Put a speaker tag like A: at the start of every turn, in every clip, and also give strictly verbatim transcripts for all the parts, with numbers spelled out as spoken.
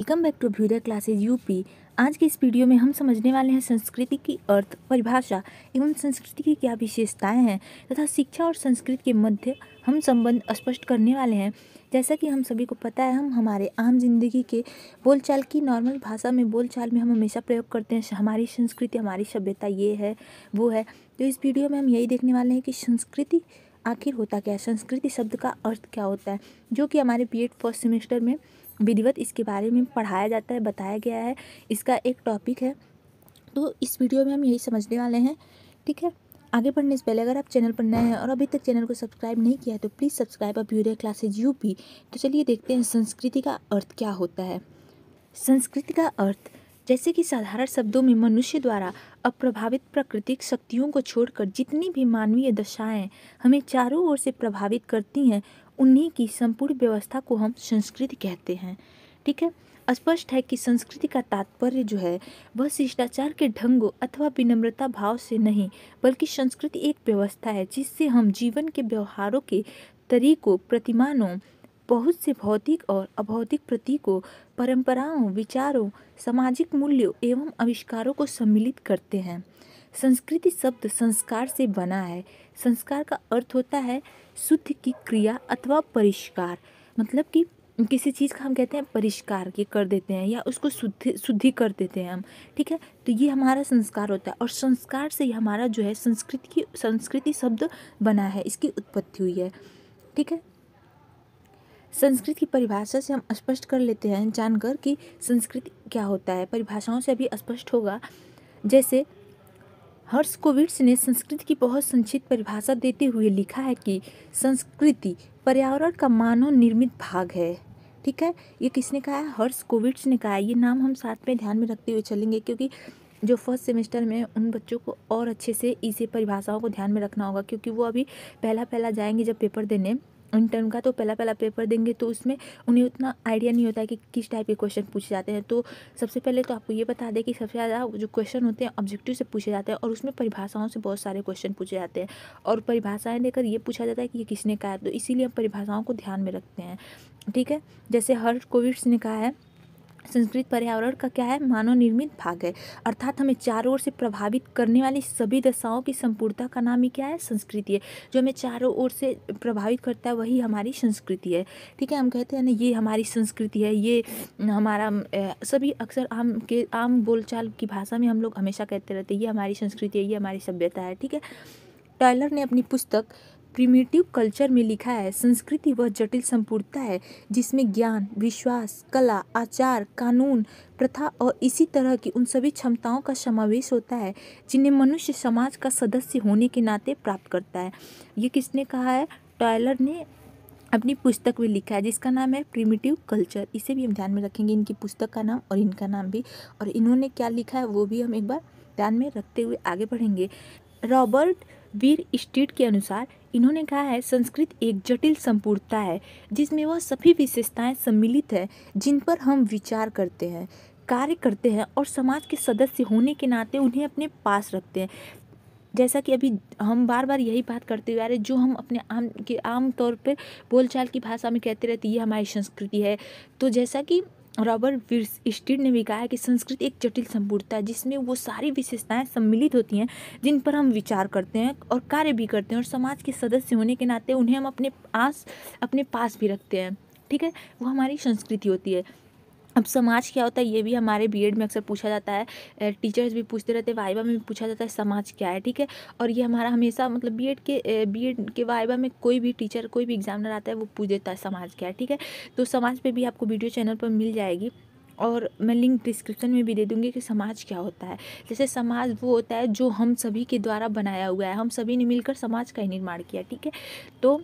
A: Welcome back to Abhyudaya classes UP. आज के इस वीडियो में हम समझने वाले हैं संस्कृति की अर्थ, परिभाषा एवं संस्कृति की क्या विशेषताएं हैं तथा शिक्षा और संस्कृति के मध्य हम संबंध स्पष्ट करने वाले हैं। जैसा कि हम सभी को पता है, हम हमारे आम जिंदगी के बोलचाल की नॉर्मल भाषा में बोलचाल में हम हमेशा प्रयोग करते हैं हमारी संस्कृति, हमारी सभ्यता ये है वो है। तो इस वीडियो में हम यही देखने वाले हैं कि संस्कृति आखिर होता क्या है, संस्कृति शब्द का अर्थ क्या होता है, जो कि हमारे बीएड फर्स्ट सेमेस्टर में विधिवत इसके बारे में पढ़ाया जाता है, बताया गया है, इसका एक टॉपिक है। तो इस वीडियो में हम यही समझने वाले हैं। ठीक है, आगे बढ़ने से पहले अगर आप चैनल पर नए हैं और अभी तक चैनल को सब्सक्राइब नहीं किया है तो please subscribe Abhyudaya classes UP. तो चलिए देखते हैं संस्कृति का अर्थ क्या होता है। संस्कृति का अर्थ, जैसे कि साधारण शब्दों में मनुष्य द्वारा अप्रभावित प्राकृतिक शक्तियों को छोड़कर जितनी भी मानवीय दशाएं हमें चारों ओर से प्रभावित करती हैं, उन्हीं की संपूर्ण व्यवस्था को हम संस्कृति कहते हैं। ठीक है, स्पष्ट है कि संस्कृति का तात्पर्य जो है वह शिष्टाचार के ढंगों अथवा विनम्रता भाव से नहीं, बल्कि संस्कृति एक व्यवस्था है जिससे हम जीवन के व्यवहारों के तरीकों, प्रतिमानों, बहुत से भौतिक और अभौतिक प्रतीकों, परंपराओं, विचारों, सामाजिक मूल्यों एवं आविष्कारों को सम्मिलित करते हैं। संस्कृति शब्द संस्कार से बना है। संस्कार का अर्थ होता है शुद्ध की क्रिया अथवा परिष्कार, मतलब कि किसी चीज़ का हम कहते हैं परिष्कार की कर देते हैं या उसको शुद्धि शुद्धि कर देते हैं हम। ठीक है, तो ये हमारा संस्कार होता है और संस्कार से ही हमारा जो है संस्कृति की संस्कृति शब्द बना है, इसकी उत्पत्ति हुई है। ठीक है, संस्कृत की परिभाषा से हम स्पष्ट कर लेते हैं जानकर कि संस्कृति क्या होता है। परिभाषाओं से अभी स्पष्ट होगा। जैसे हर्षकोविट्स ने संस्कृति की बहुत संक्षिप्त परिभाषा देते हुए लिखा है कि संस्कृति पर्यावरण का मानव निर्मित भाग है। ठीक है, ये किसने कहा है? हर्षकोविट्स ने कहा है। ये नाम हम साथ में ध्यान में रखते हुए चलेंगे, क्योंकि जो फर्स्ट सेमेस्टर में उन बच्चों को और अच्छे से इसे परिभाषाओं को ध्यान में रखना होगा, क्योंकि वो अभी पहला पहला जाएंगे जब पेपर देने इंटर्न का, तो पहला पहला पेपर देंगे तो उसमें उन्हें उतना आइडिया नहीं होता है कि किस टाइप के क्वेश्चन पूछे जाते हैं। तो सबसे पहले तो आपको ये बता दें कि सबसे ज़्यादा जो क्वेश्चन होते हैं ऑब्जेक्टिव से पूछे जाते हैं और उसमें परिभाषाओं से बहुत सारे क्वेश्चन पूछे जाते हैं और परिभाषाएं देकर ये पूछा जाता है कि ये किसने कहा है, तो इसीलिए हम परिभाषाओं को ध्यान में रखते हैं। ठीक है, जैसे हर्षकोविट्स ने कहा है संस्कृत पर्यावरण का क्या है? मानव निर्मित भाग है, अर्थात हमें चारों ओर से प्रभावित करने वाली सभी दशाओं की संपूर्णता का नाम ही क्या है? संस्कृति है। जो हमें चारों ओर से प्रभावित करता है वही हमारी संस्कृति है। ठीक है, हम कहते हैं ना ये हमारी संस्कृति है, ये हमारा सभी अक्सर आम के आम बोलचाल की भाषा में हम लोग हमेशा कहते रहते हैं ये हमारी संस्कृति है, ये हमारी सभ्यता है। ठीक है, टॉयलर ने अपनी पुस्तक प्रिमिटिव कल्चर में लिखा है संस्कृति वह जटिल संपूर्णता है जिसमें ज्ञान, विश्वास, कला, आचार, कानून, प्रथा और इसी तरह की उन सभी क्षमताओं का समावेश होता है जिन्हें मनुष्य समाज का सदस्य होने के नाते प्राप्त करता है। ये किसने कहा है? टॉयलर ने अपनी पुस्तक में लिखा है जिसका नाम है प्रिमिटिव कल्चर। इसे भी हम ध्यान में रखेंगे, इनकी पुस्तक का नाम और इनका नाम भी, और इन्होंने क्या लिखा है वो भी हम एक बार ध्यान में रखते हुए आगे बढ़ेंगे। रॉबर्ट वीर स्ट्रीट के अनुसार इन्होंने कहा है संस्कृत एक जटिल संपूर्णता है जिसमें वह सभी विशेषताएं सम्मिलित है जिन पर हम विचार करते हैं, कार्य करते हैं और समाज के सदस्य होने के नाते उन्हें अपने पास रखते हैं। जैसा कि अभी हम बार बार यही बात करते हुए आ रहे, जो हम अपने आम के आम तौर पर बोलचाल की भाषा में कहते रहते ये हमारी संस्कृति है। तो जैसा कि रॉबर्ट विर्स्टीड ने भी कहा है कि संस्कृति एक जटिल संपूर्णता है जिसमें वो सारी विशेषताएं सम्मिलित होती हैं जिन पर हम विचार करते हैं और कार्य भी करते हैं और समाज के सदस्य होने के नाते उन्हें हम अपने पास अपने पास भी रखते हैं। ठीक है, वो हमारी संस्कृति होती है। अब समाज क्या होता है ये भी हमारे बीएड में अक्सर पूछा जाता है, टीचर्स भी पूछते रहते हैं, वाइवा में भी पूछा जाता है समाज क्या है। ठीक है, और ये हमारा हमेशा मतलब बीएड के बीएड के वाइवा में कोई भी टीचर, कोई भी एग्जामिनर आता है वो पूछ देता है समाज क्या है। ठीक है, तो समाज पे भी आपको वीडियो चैनल पर मिल जाएगी और मैं लिंक डिस्क्रिप्शन में भी दे दूँगी कि समाज क्या होता है। जैसे समाज वो होता है जो हम सभी के द्वारा बनाया हुआ है, हम सभी ने मिलकर समाज का ही निर्माण किया। ठीक है, तो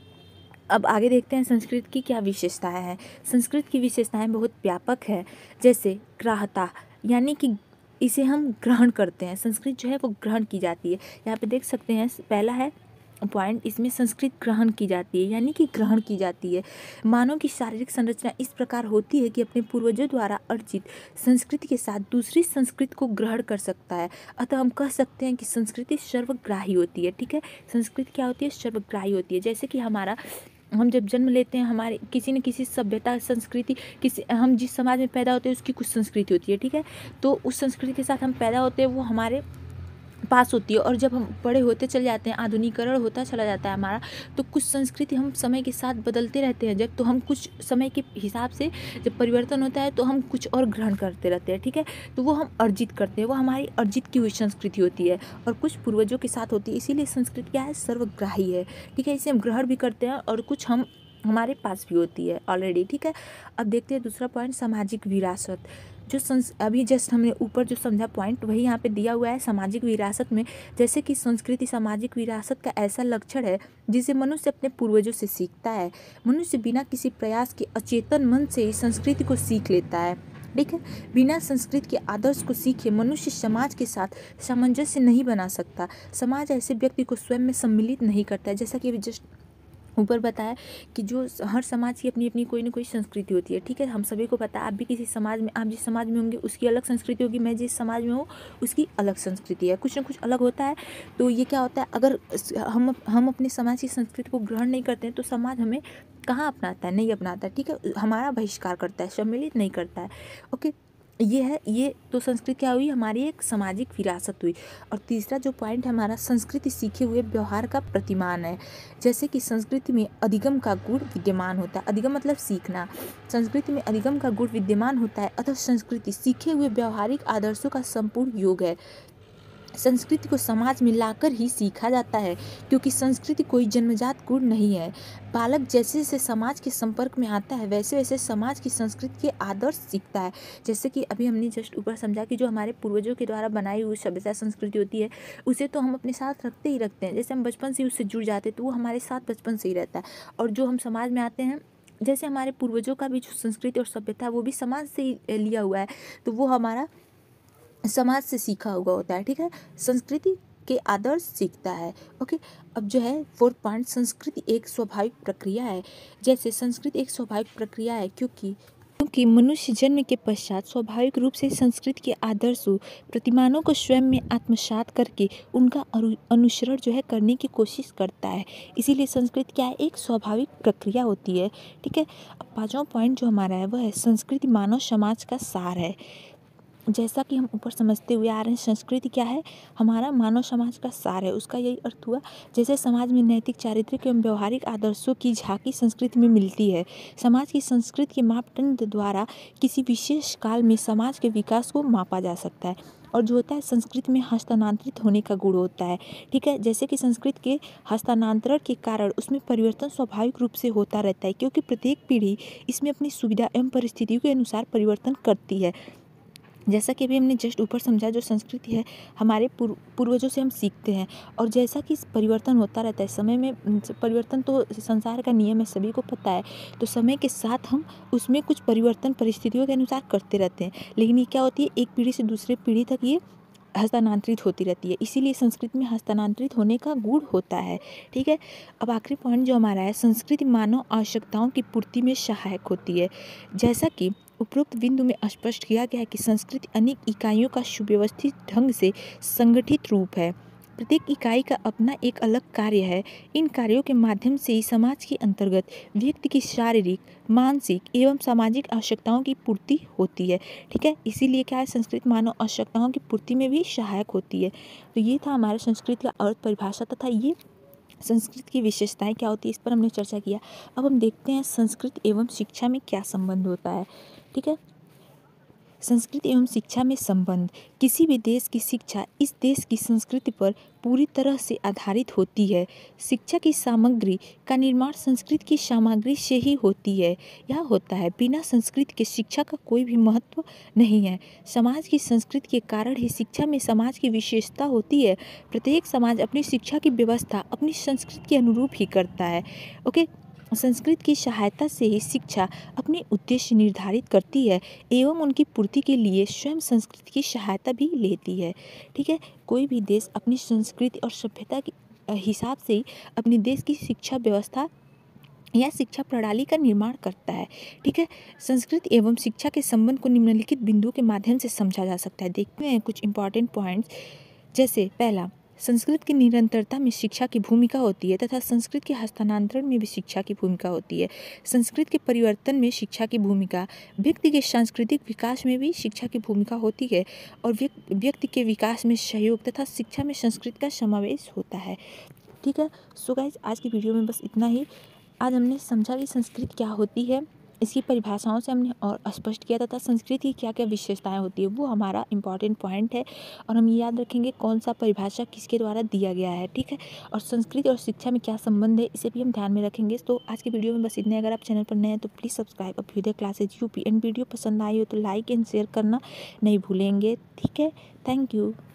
A: अब आगे देखते हैं संस्कृत की क्या विशेषताएं हैं। संस्कृत की विशेषताएं बहुत व्यापक है। जैसे ग्राह्यता, यानी कि इसे हम ग्रहण करते हैं, संस्कृत जो है वो ग्रहण की जाती है। यहाँ पे देख सकते हैं पहला है पॉइंट, इसमें संस्कृत ग्रहण की जाती है यानी कि ग्रहण की जाती है। मानव की शारीरिक संरचना इस प्रकार होती है कि अपने पूर्वजों द्वारा अर्जित संस्कृति के साथ दूसरी संस्कृति को ग्रहण कर सकता है। अतः हम कह सकते हैं कि संस्कृति सर्वग्राही होती है। ठीक है, संस्कृति क्या होती है? सर्वग्राही होती है। जैसे कि हमारा हम जब जन्म लेते हैं, हमारे किसी न किसी सभ्यता संस्कृति, किसी हम जिस समाज में पैदा होते हैं उसकी कुछ संस्कृति होती है, ठीक है। तो उस संस्कृति के साथ हम पैदा होते हैं, वो हमारे पास होती है। और जब हम बड़े होते चले जाते हैं, आधुनिकीकरण होता चला जाता है हमारा, तो कुछ संस्कृति हम समय के साथ बदलते रहते हैं। जब तो हम कुछ समय के हिसाब से जब परिवर्तन होता है तो हम कुछ और ग्रहण करते रहते हैं, ठीक है। तो वो हम अर्जित करते हैं, वो हमारी अर्जित की हुई संस्कृति होती है और कुछ पूर्वजों के साथ होती है। इसीलिए संस्कृति क्या है, सर्वग्राही है, ठीक है। इसे हम ग्रहण भी करते हैं और कुछ हम हमारे पास भी होती है ऑलरेडी, ठीक है। अब देखते हैं दूसरा पॉइंट, सामाजिक विरासत। जो संस अभी जस्ट हमने ऊपर जो समझा पॉइंट, वही यहाँ पे दिया हुआ है सामाजिक विरासत में। जैसे कि संस्कृति सामाजिक विरासत का ऐसा लक्षण है जिसे मनुष्य अपने पूर्वजों से सीखता है। मनुष्य बिना किसी प्रयास के अचेतन मन से ही संस्कृति को सीख लेता है, ठीक है। बिना संस्कृति के आदर्श को सीखे मनुष्य समाज के साथ सामंजस्य नहीं बना सकता। समाज ऐसे व्यक्ति को स्वयं में सम्मिलित नहीं करता है। जैसा कि अभी जस्ट ऊपर बताया कि जो हर समाज की अपनी अपनी कोई ना कोई संस्कृति होती है, ठीक है। हम सभी को पता है, आप भी किसी समाज में, आप जिस समाज में होंगे उसकी अलग संस्कृति होगी, मैं जिस समाज में हूँ उसकी अलग संस्कृति है, कुछ ना कुछ अलग होता है। तो ये क्या होता है, अगर हम हम अपने समाज की संस्कृति को ग्रहण नहीं करते हैं तो समाज हमें कहाँ अपनाता है, नहीं अपनाता है, ठीक है। हमारा बहिष्कार करता है, सम्मिलित नहीं करता है, ओके। ये है, ये तो संस्कृति क्या हुई, हमारी एक सामाजिक विरासत हुई। और तीसरा जो पॉइंट है हमारा, संस्कृति सीखे हुए व्यवहार का प्रतिमान है। जैसे कि संस्कृति में अधिगम का गुण विद्यमान होता है, अधिगम मतलब सीखना, संस्कृति में अधिगम का गुण विद्यमान होता है, अतः संस्कृति सीखे हुए व्यवहारिक आदर्शों का संपूर्ण योग है। संस्कृति को समाज में लाकर ही सीखा जाता है, क्योंकि संस्कृति कोई जन्मजात गुण नहीं है। बालक जैसे जैसे समाज के संपर्क में आता है वैसे वैसे समाज की संस्कृति के आदर्श सीखता है। जैसे कि अभी हमने जस्ट ऊपर समझा कि जो हमारे पूर्वजों के द्वारा बनाई हुई सभ्यता संस्कृति होती है उसे तो हम अपने साथ रखते ही रखते हैं। जैसे हम बचपन से उससे जुड़ जाते हैं तो वो हमारे साथ बचपन से ही रहता है। और जो हम समाज में आते हैं, जैसे हमारे पूर्वजों का भी जो संस्कृति और सभ्यता है वो भी समाज से ही लिया हुआ है, तो वो हमारा समाज से सीखा हुआ होता है, ठीक है। संस्कृति के आदर्श सीखता है, ओके। अब जो है फोर्थ पॉइंट, संस्कृति एक स्वाभाविक प्रक्रिया है। जैसे संस्कृति एक स्वाभाविक प्रक्रिया है क्योंकि क्योंकि मनुष्य जन्म के पश्चात स्वाभाविक रूप से संस्कृति के आदर्शों प्रतिमानों को स्वयं में आत्मसात करके उनका अनुसरण जो है करने की कोशिश करता है। इसीलिए संस्कृति क्या है, एक स्वाभाविक प्रक्रिया होती है, ठीक है। अब पांचवा पॉइंट जो हमारा है वह है संस्कृति मानव समाज का सार है। जैसा कि हम ऊपर समझते हुए आ रहे हैं, संस्कृति क्या है, हमारा मानव समाज का सार है। उसका यही अर्थ हुआ, जैसे समाज में नैतिक, चारित्रिक एवं व्यवहारिक आदर्शों की झांकी संस्कृति में मिलती है। समाज की संस्कृति के मापदंड द्वारा किसी विशेष काल में समाज के विकास को मापा जा सकता है। और जो होता है संस्कृति में हस्तांतरित होने का गुण होता है, ठीक है। जैसे कि संस्कृति के हस्तांतरण के कारण उसमें परिवर्तन स्वाभाविक रूप से होता रहता है, क्योंकि प्रत्येक पीढ़ी इसमें अपनी सुविधा एवं परिस्थितियों के अनुसार परिवर्तन करती है। जैसा कि अभी हमने जस्ट ऊपर समझा, जो संस्कृति है हमारे पूर्व पूर्वजों से हम सीखते हैं। और जैसा कि परिवर्तन होता रहता है, समय में परिवर्तन तो संसार का नियम है, सभी को पता है। तो समय के साथ हम उसमें कुछ परिवर्तन परिस्थितियों के अनुसार करते रहते हैं, लेकिन ये क्या होती है, एक पीढ़ी से दूसरे पीढ़ी तक ये हस्तांतरित होती रहती है। इसीलिए संस्कृति में हस्तांतरित होने का गुण होता है, ठीक है। अब आखिरी पॉइंट जो हमारा है, संस्कृति मानव आवश्यकताओं की पूर्ति में सहायक होती है। जैसा कि उपरोक्त बिंदु में स्पष्ट किया गया है कि संस्कृति अनेक इकाइयों का सुव्यवस्थित ढंग से संगठित रूप है। प्रत्येक इकाई का अपना एक अलग कार्य है। इन कार्यों के माध्यम से ही समाज के अंतर्गत व्यक्ति की शारीरिक, मानसिक एवं सामाजिक आवश्यकताओं की पूर्ति होती है, ठीक है। इसीलिए क्या है, संस्कृति मानव आवश्यकताओं की पूर्ति में भी सहायक होती है। तो ये था हमारे संस्कृति का अर्थ, परिभाषा तथा ये संस्कृति की विशेषताएं क्या होती है, इस पर हमने चर्चा किया। अब हम देखते हैं संस्कृति एवं शिक्षा में क्या संबंध होता है, ठीक है। संस्कृति एवं शिक्षा में संबंध, किसी भी देश की शिक्षा इस देश की संस्कृति पर पूरी तरह से आधारित होती है। शिक्षा की सामग्री का निर्माण संस्कृति की सामग्री से ही होती है यह होता है। बिना संस्कृति के शिक्षा का कोई भी महत्व नहीं है। समाज की संस्कृति के कारण ही शिक्षा में समाज की विशेषता होती है। प्रत्येक समाज अपनी शिक्षा की व्यवस्था अपनी संस्कृति के अनुरूप ही करता है, ओके। संस्कृति की सहायता से ही शिक्षा अपने उद्देश्य निर्धारित करती है एवं उनकी पूर्ति के लिए स्वयं संस्कृति की सहायता भी लेती है, ठीक है। कोई भी देश अपनी संस्कृति और सभ्यता के हिसाब से ही अपने देश की शिक्षा व्यवस्था या शिक्षा प्रणाली का निर्माण करता है, ठीक है। संस्कृति एवं शिक्षा के संबंध को निम्नलिखित बिंदुओं के माध्यम से समझा जा सकता है। देखते हैं कुछ इंपॉर्टेंट पॉइंट्स। जैसे पहला, संस्कृत की निरंतरता में शिक्षा की भूमिका होती है तथा संस्कृत के हस्तांतरण में भी शिक्षा की भूमिका होती है। संस्कृत के परिवर्तन में शिक्षा की भूमिका, व्यक्ति के सांस्कृतिक विकास में भी शिक्षा की भूमिका होती है और व्यक्ति के विकास में सहयोग तथा शिक्षा में संस्कृत का समावेश होता है। ठीक है, सो गाइस आज की वीडियो में बस इतना ही। आज हमने समझा कि संस्कृत क्या होती है, इसकी परिभाषाओं से हमने और स्पष्ट किया तथा संस्कृत की क्या क्या विशेषताएं होती है, वो हमारा इम्पॉर्टेंट पॉइंट है और हम याद रखेंगे कौन सा परिभाषा किसके द्वारा दिया गया है। ठीक है, और संस्कृत और शिक्षा में क्या संबंध है इसे भी हम ध्यान में रखेंगे। तो आज की वीडियो में बस इतने। अगर आप चैनल पर नए हैं तो please subscribe Abhyudaya classes UP and video पसंद आई हो तो लाइक एंड शेयर करना नहीं भूलेंगे। ठीक है, थैंक यू।